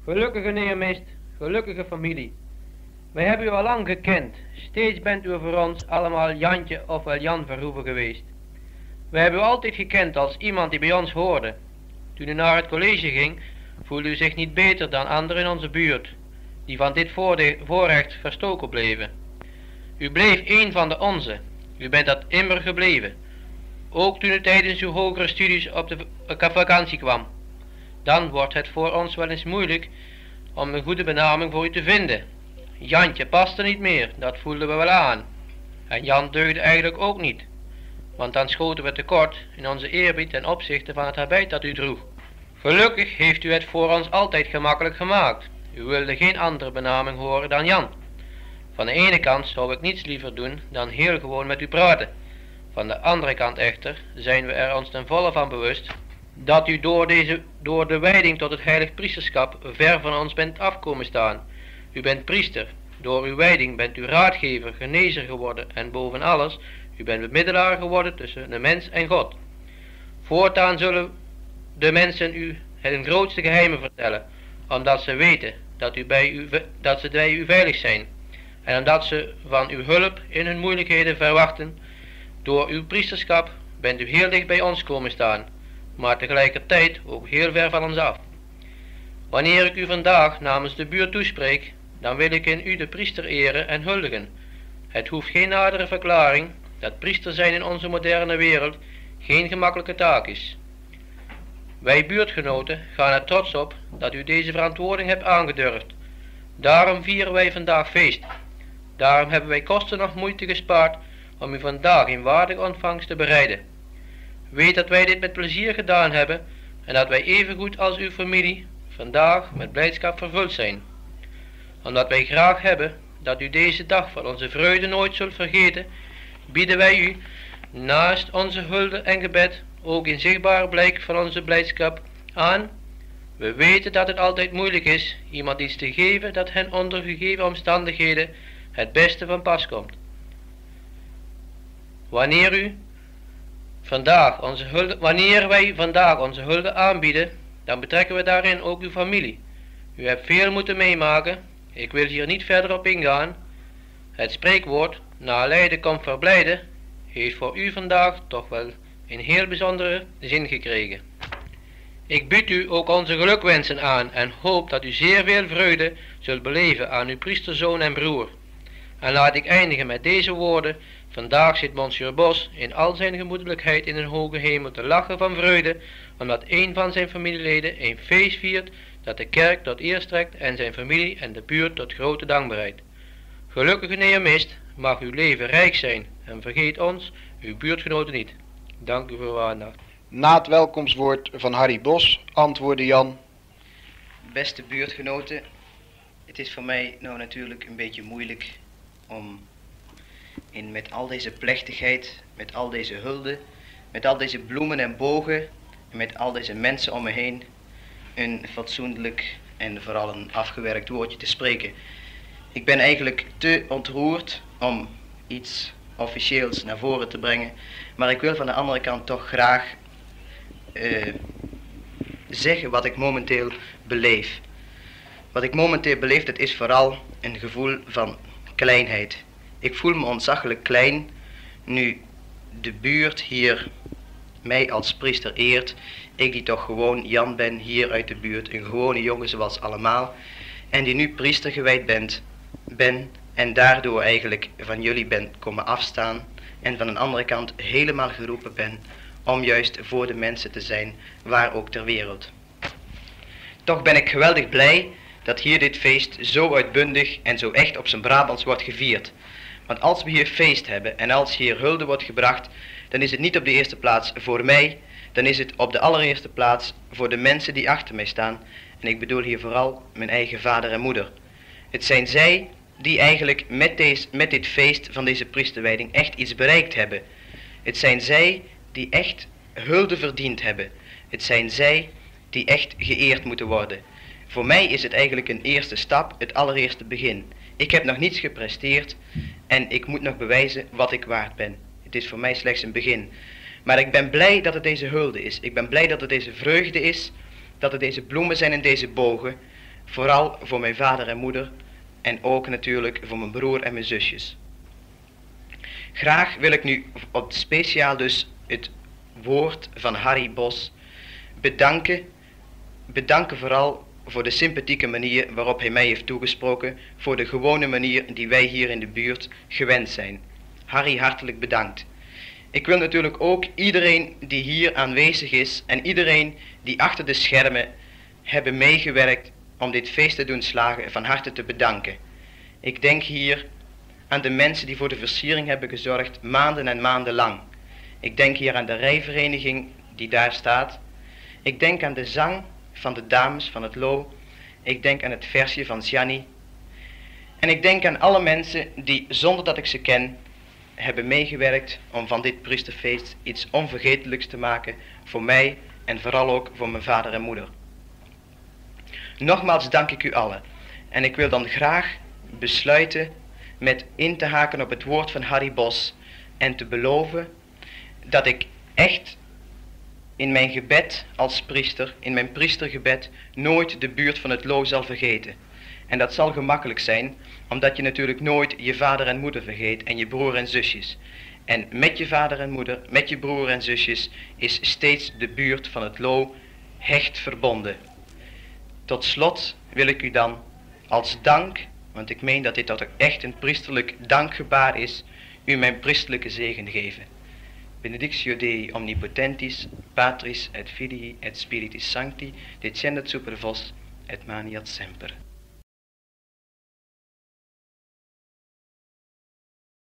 Gelukkige neermist, gelukkige familie. Wij hebben u al lang gekend. Steeds bent u voor ons allemaal Jantje of wel Jan Verhoeven geweest. Wij hebben u altijd gekend als iemand die bij ons hoorde. Toen u naar het college ging, voelde u zich niet beter dan anderen in onze buurt, die van dit voorrecht verstoken bleven. U bleef een van de onze. U bent dat immer gebleven. Ook toen u tijdens uw hogere studies op de vakantie kwam. Dan wordt het voor ons wel eens moeilijk om een goede benaming voor u te vinden. Jantje paste niet meer, dat voelden we wel aan. En Jan deugde eigenlijk ook niet, want dan schoten we tekort in onze eerbied ten opzichte van het habit dat u droeg. Gelukkig heeft u het voor ons altijd gemakkelijk gemaakt. U wilde geen andere benaming horen dan Jan. Van de ene kant zou ik niets liever doen dan heel gewoon met u praten. Van de andere kant echter zijn we er ons ten volle van bewust dat u door de wijding tot het heilig priesterschap ver van ons bent afkomen staan. U bent priester, door uw wijding bent u raadgever, genezer geworden en boven alles, u bent bemiddelaar geworden tussen de mens en God. Voortaan zullen de mensen u het grootste geheimen vertellen, omdat ze weten dat ze bij u veilig zijn en omdat ze van uw hulp in hun moeilijkheden verwachten. Door uw priesterschap bent u heel dicht bij ons komen staan, maar tegelijkertijd ook heel ver van ons af. Wanneer ik u vandaag namens de buurt toespreek, dan wil ik in u de priester eren en huldigen. Het hoeft geen nadere verklaring dat priester zijn in onze moderne wereld geen gemakkelijke taak is. Wij buurtgenoten gaan er trots op dat u deze verantwoording hebt aangedurfd. Daarom vieren wij vandaag feest. Daarom hebben wij kosten nog moeite gespaard om u vandaag in waardige ontvangst te bereiden. Weet dat wij dit met plezier gedaan hebben en dat wij evengoed als uw familie vandaag met blijdschap vervuld zijn. Omdat wij graag hebben dat u deze dag van onze vreugde nooit zult vergeten, bieden wij u naast onze hulde en gebed ook in zichtbaar blijk van onze blijdschap aan. We weten dat het altijd moeilijk is iemand iets te geven dat hen onder gegeven omstandigheden het beste van pas komt. Wanneer wij vandaag onze hulde aanbieden, dan betrekken we daarin ook uw familie. U hebt veel moeten meemaken, ik wil hier niet verder op ingaan. Het spreekwoord, na lijden komt verblijden, heeft voor u vandaag toch wel een heel bijzondere zin gekregen. Ik bied u ook onze gelukwensen aan en hoop dat u zeer veel vreugde zult beleven aan uw priesterzoon en broer. En laat ik eindigen met deze woorden. Vandaag zit Monsieur Bos in al zijn gemoedelijkheid in een hoge hemel te lachen van vreugde, omdat een van zijn familieleden een feest viert dat de kerk tot eer strekt en zijn familie en de buurt tot grote dankbaarheid. Gelukkige neermist, mag uw leven rijk zijn en vergeet ons, uw buurtgenoten niet. Dank u voor uw aandacht. Na het welkomstwoord van Harry Bos antwoordde Jan: Beste buurtgenoten, het is voor mij nou natuurlijk een beetje moeilijk om met al deze plechtigheid, met al deze hulde, met al deze bloemen en bogen en met al deze mensen om me heen een fatsoenlijk en vooral een afgewerkt woordje te spreken. Ik ben eigenlijk te ontroerd om iets officieels naar voren te brengen, maar ik wil van de andere kant toch graag zeggen wat ik momenteel beleef. Wat ik momenteel beleef, dat is vooral een gevoel van kleinheid. Ik voel me ontzaglijk klein nu de buurt hier mij als priester eert. Ik die toch gewoon Jan ben, hier uit de buurt, een gewone jongen zoals allemaal. En die nu priester gewijd ben en daardoor eigenlijk van jullie ben komen afstaan. En van een andere kant helemaal geroepen ben om juist voor de mensen te zijn, waar ook ter wereld. Toch ben ik geweldig blij dat hier dit feest zo uitbundig en zo echt op zijn Brabants wordt gevierd. Want als we hier feest hebben en als hier hulde wordt gebracht, dan is het niet op de eerste plaats voor mij, dan is het op de allereerste plaats voor de mensen die achter mij staan. En ik bedoel hier vooral mijn eigen vader en moeder. Het zijn zij die eigenlijk met dit feest van deze priesterwijding echt iets bereikt hebben. Het zijn zij die echt hulde verdiend hebben. Het zijn zij die echt geëerd moeten worden. Voor mij is het eigenlijk een eerste stap, het allereerste begin. Ik heb nog niets gepresteerd en ik moet nog bewijzen wat ik waard ben. Het is voor mij slechts een begin. Maar ik ben blij dat het deze hulde is. Ik ben blij dat het deze vreugde is, dat het deze bloemen zijn en deze bogen. Vooral voor mijn vader en moeder en ook natuurlijk voor mijn broer en mijn zusjes. Graag wil ik nu op speciaal dus het woord van Harry Bos bedanken. Bedanken vooral voor de sympathieke manier waarop hij mij heeft toegesproken, voor de gewone manier die wij hier in de buurt gewend zijn. Harry, hartelijk bedankt. Ik wil natuurlijk ook iedereen die hier aanwezig is en iedereen die achter de schermen hebben meegewerkt om dit feest te doen slagen van harte te bedanken. Ik denk hier aan de mensen die voor de versiering hebben gezorgd maanden en maanden lang. Ik denk hier aan de rijvereniging die daar staat. Ik denk aan de zang van de dames van het Loo. Ik denk aan het versje van Gianni. En ik denk aan alle mensen die zonder dat ik ze ken hebben meegewerkt om van dit priesterfeest iets onvergetelijks te maken voor mij en vooral ook voor mijn vader en moeder. Nogmaals dank ik u allen en ik wil dan graag besluiten met in te haken op het woord van Harry Bos en te beloven dat ik echt in mijn gebed als priester, in mijn priestergebed, nooit de buurt van het Loo zal vergeten. En dat zal gemakkelijk zijn, omdat je natuurlijk nooit je vader en moeder vergeet en je broer en zusjes. En met je vader en moeder, met je broer en zusjes, is steeds de buurt van het Loo hecht verbonden. Tot slot wil ik u dan als dank, want ik meen dat dit ook echt een priesterlijk dankgebaar is, u mijn priesterlijke zegen geven. Benedictio Dei omnipotentis, Patris et Filii et Spiritus Sancti, descendat super vos et maniat semper.